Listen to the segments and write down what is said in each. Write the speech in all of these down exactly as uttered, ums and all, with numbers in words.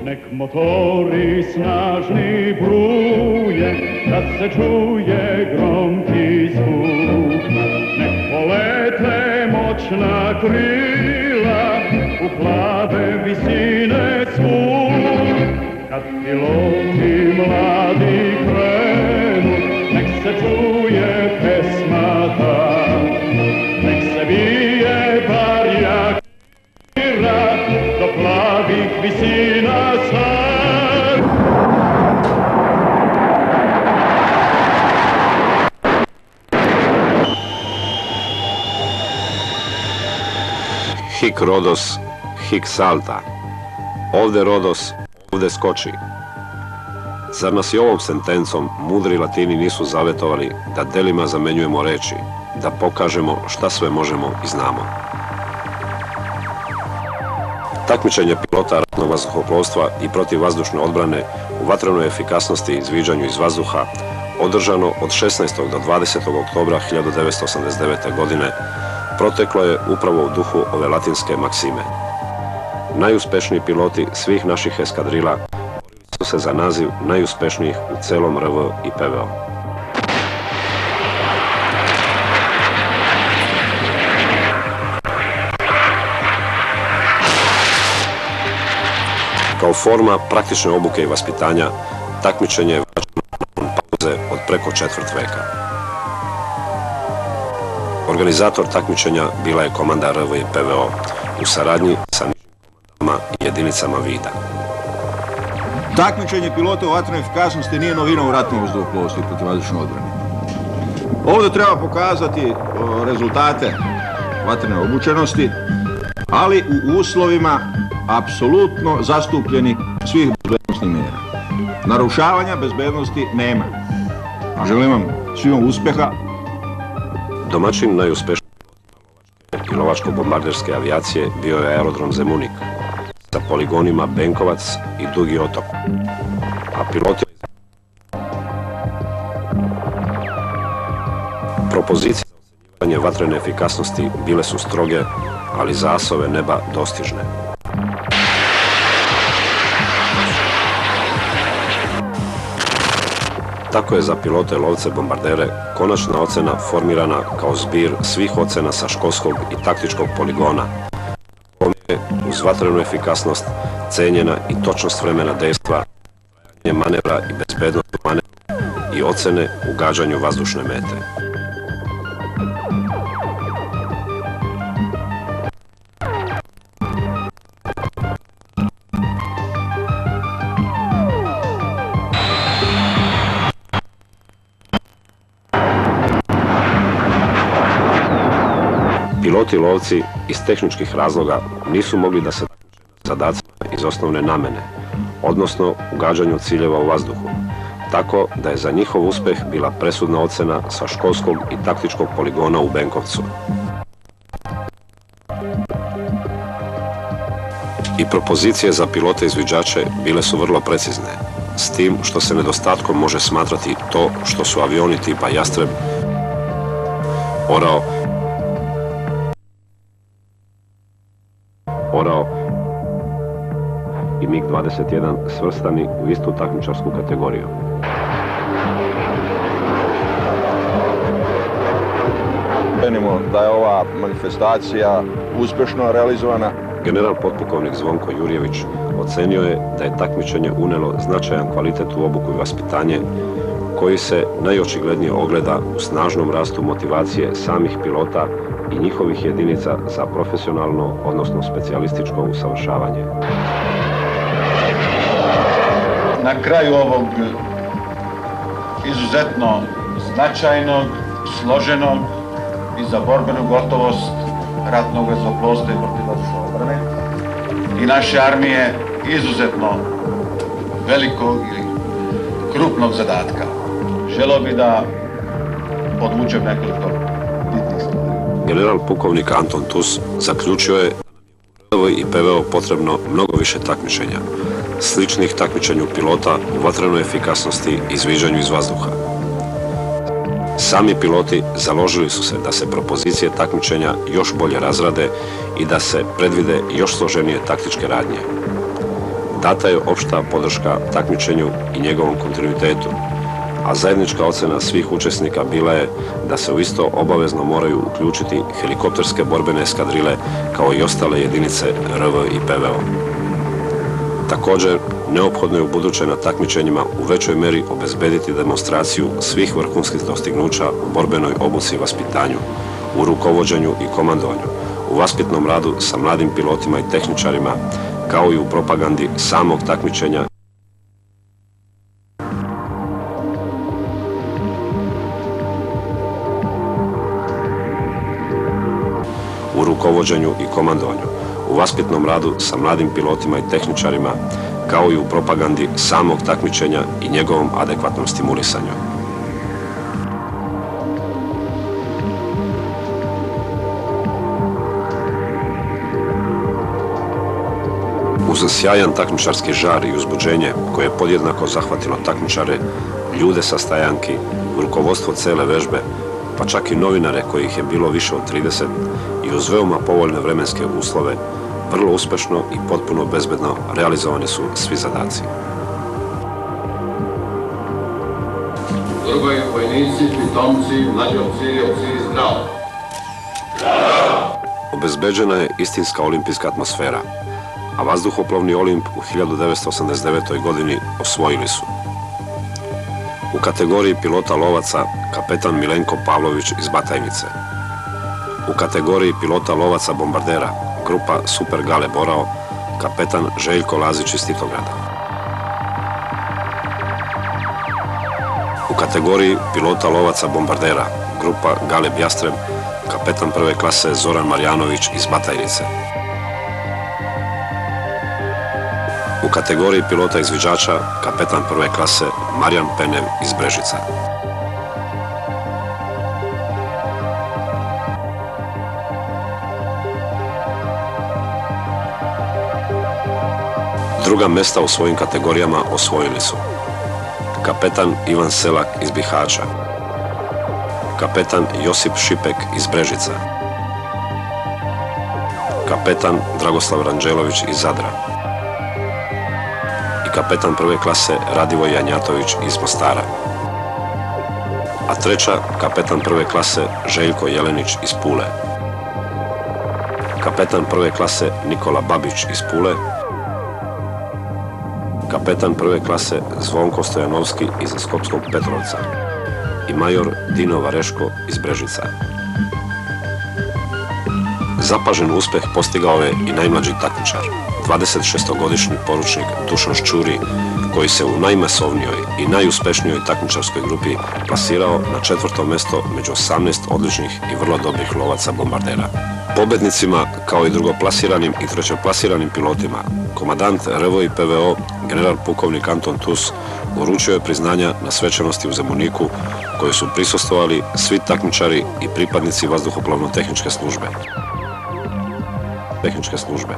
Nek motori snažni bruje, kad se čuje gromki zvuk. Nek polete moćna krila, u plave visine svuk. Kad piloti mladi krenu, nek se čuje pesma ta. Nek se bije barjak do plavih visina sad. Hic Rhodos, hic salta. Ovde Rodos, ovde skoči. Zar nas i ovom sentencom mudri Latini nisu zavetovali da delima zamenjujemo reči, da pokažemo šta sve možemo i znamo? Takmičenje pilota ratnog vazduhoplovstva i protivvazdušne odbrane u vatrenoj efikasnosti i izviđanju iz vazduha održano od šesnaestog do dvadesetog oktobra hiljadu devetsto osamdeset devete. godine proteklo je upravo u duhu ove latinske maksime. Najuspešniji piloti svih naših eskadrila borili su se za naziv najuspešnijih u celom R V i P V O. Kao forma praktične obuke i vaspitanja, takmičenje je vraćeno nakon pauze od preko četvrt veka. Organizator takmičenja bila je komanda R V i P V O u saradnji sa nižim komandama i jedinicama vida. Takmičenje pilota u vatrenoj efikasnosti nije novina u ratnom vazduhoplovstvu i protivvazdušnoj odbrani. Ovdje treba pokazati rezultate vatrene obučenosti, ali u uslovima apsolutno zastupljeni svih bezbednostnih mjera. Narušavanja bezbednosti nema. Želim vam svima uspjeha. Domaćin najuspešnije i lovačko-bombarderske avijacije bio je aerodrom Zemunik sa poligonima Benkovac i Dugi otok, a piloti propozicije za ocjenjivanje vatrene efikasnosti bile su stroge, ali za asove neba dostižne. Tako je za pilote, lovce, bombardere konačna ocena formirana kao zbir svih ocena sa školskog i taktičkog poligona, kome je uz vatrenu efikasnost cenjena i točnost vremena dejstva, trajanje manevra i bezbednost u manevru i ocene u gađanju vazdušne mete. Piloti i lovci iz tehničkih razloga nisu mogli da se takmiče na zadacima iz osnovne namene, odnosno u gađanju ciljeva u vazduhu, tako da je za njihov uspeh bila presudna ocena sa školskog i taktičkog poligona u Benkovcu. I propozicije za pilote izviđače bile su vrlo precizne, s tim što se nedostatkom može smatrati to što su avioni tipa Jastreb, Orao, Orao i MiG dvadeset jedan svrstani u istu takmičarsku kategoriju. Menimo da je ova manifestacija uspješno realizovana. General potpukovnik Zvonko Jurjević ocenio je da je takmičenje unelo značajan kvalitet u obuku i vaspitanje, koji se najočiglednije ogleda u snažnom rastu motivacije samih pilota i njihovih jedinica za profesionalno, odnosno specijalističko usavršavanje. Na kraju ovog izuzetno značajnog, složenog i za borbenu gotovost ratnog vazduhoplovstva i protivvazdušne odbrane i naše armije izuzetno velikog ili krupnog zadatka, želeo bi da podvučem nekoliko bitnih stvari. General pukovnik Anton Tus zaključio je da nam je u R V i P V O potrebno mnogo više takmičenja, sličnih takmičenju pilota u vatrenoj efikasnosti i izviđanju iz vazduha. Sami piloti založili su se da se propozicije takmičenja još bolje razrade i da se predvide još složenije taktičke radnje. Data je opšta podrška takmičenju i njegovom kontinuitetu, a zajednička ocena svih učesnika bila je da se u isto obavezno moraju uključiti helikopterske borbene eskadrile kao i ostale jedinice R V i P V O. Također, neophodno je u buduće na takmičenjima u većoj meri obezbediti demonstraciju svih vrhunskih dostignuća u borbenoj obuci i vaspitanju, u rukovođenju i komandovanju, u vaspitnom radu sa mladim pilotima i tehničarima, kao i u propagandi samog takmičenja. U rukovođenju i komandovanju, u vaspitnom radu sa mladim pilotima i tehničarima, kao i u propagandi samog takmičenja i njegovom adekvatnom stimulisanju. Uz sjajan takmičarski žar i uzbuđenje koje je podjednako zahvatilo takmičare, ljude sa stajanki, rukovodstvo cele vežbe, pa čak i novinare kojih je bilo više od trideset i uz veoma povoljne vremenske uslove, vrlo uspešno i potpuno bezbedno realizovani su svi zadaci. Drugoj vojnici, pitomci, mlađi oficiri, oficiri zdravo. Obezbeđena je istinska olimpijska atmosfera, a vazduhoplovni Olimp u hiljadu devetsto osamdeset devetoj. godini osvojili su. U kategoriji pilota lovaca kapetan Milenko Pavlović iz Batajnice. U kategoriji pilota lovaca bombardera grupa Super Gale Borao kapetan Željko Lazić iz Titograda. U kategoriji pilota lovaca bombardera grupa Galeb Jastreb kapetan prve klase Zoran Marjanović iz Batajnice. U kategoriji pilota izviđača kapetan prve klase Marijan Penev iz Brežica. Druga mesta u svojim kategorijama osvojili su kapetan Ivan Selak iz Bihaća, kapetan Josip Šipek iz Brežica, kapetan Dragoslav Ranđelović iz Zadra i kapetan prve klase Radivoj Janjatović iz Mostara. A treća kapetan prve klase Željko Jelenić iz Pule, kapetan prve klase Nikola Babić iz Pule, kapetan prve klase Zvonko Stojanovski iz Skopskog Petrovca i major Dino Vareško iz Brežica. Zapažen uspeh postigao je i najmlađi takmičar, dvadesetšestogodišnji poručnik Dušan Ščuri, koji se u najmasovnijoj i najuspešnijoj takmičarskoj grupi plasirao na četvrto mesto među osamnaest odličnih i vrlo dobrih lovaca bombardera. Pobednicima, kao i drugoplasiranim i trećoplasiranim pilotima, komandant R V i P V O, general pukovnik Anton Tus, uručio je priznanja na svečanosti u Zemuniku, koje su prisustvovali svi takmičari i pripadnici vazduhoplovno-tehničke službe. Tehničke službe.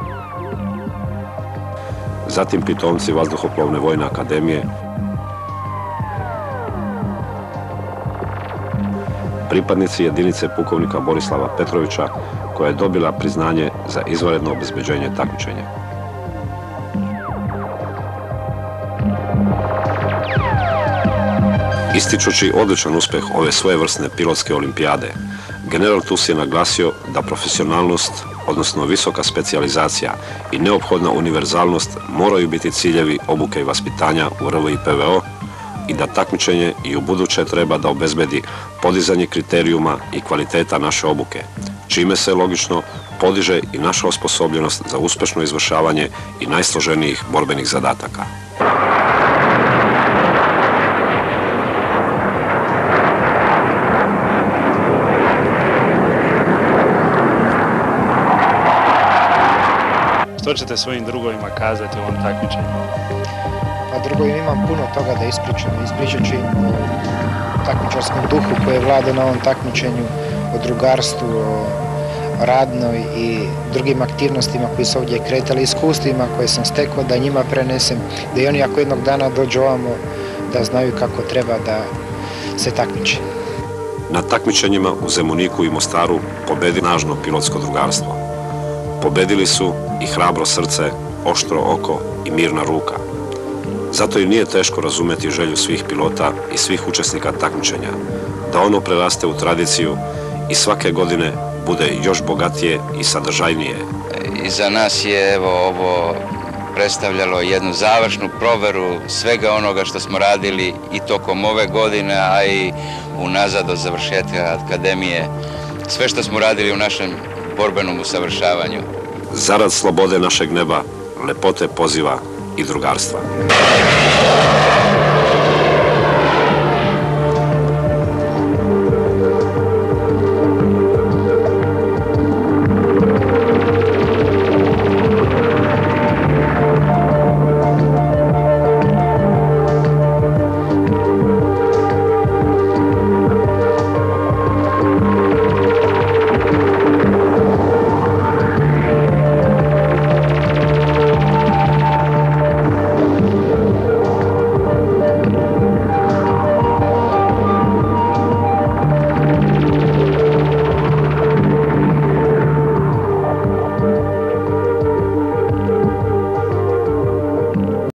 Zatim pitomci Vazduhoplovne vojne akademije, pripadnici jedinice pukovnika Borislava Petrovića, koja je dobila priznanje za izvanredno obezbeđenje takmičenja. Ističući odličan uspeh ove svojevrsne pilotske olimpijade, general Tus je naglasio da profesionalnost, odnosno visoka specijalizacija i neophodna univerzalnost moraju biti ciljevi obuke i vaspitanja u R V i P V O i da takmičenje i u buduće treba da obezbedi podizanje kriterijuma i kvaliteta naše obuke, čime se logično podiže i naša osposobljenost za uspešno izvršavanje i najsloženijih borbenih zadataka. Što ćete svojim drugovima kazati u ovom takmičenju? Pa drugovim imam puno toga da ispričam. Ispričat ću im o takmičarskom duhu koji je vlada na ovom takmičenju, o drugarstvu, o radnoj i drugim aktivnostima koji su ovdje kretali, iskustvima koje sam stekao da njima prenesem, da i oni ako jednog dana dođu ovamo da znaju kako treba da se takmiče. Na takmičenjima u Zemuniku i Mostaru pobedi snažno pilotsko drugarstvo. Pobedili su i hrabro srce, oštro oko i mirna ruka. Zato i nije teško razumjeti želju svih pilota i svih učesnika takmičenja, da ono preraste u tradiciju i svake godine bude još bogatije i sadržajnije. I za nas je evo ovo predstavljalo jednu završnu proveru svega onoga što smo radili i tokom ove godine, a i unazad od završetka akademije. Sve što smo radili u našem borbenom usavršavanju. Zarad slobode našeg neba, lepote poziva i drugarstva.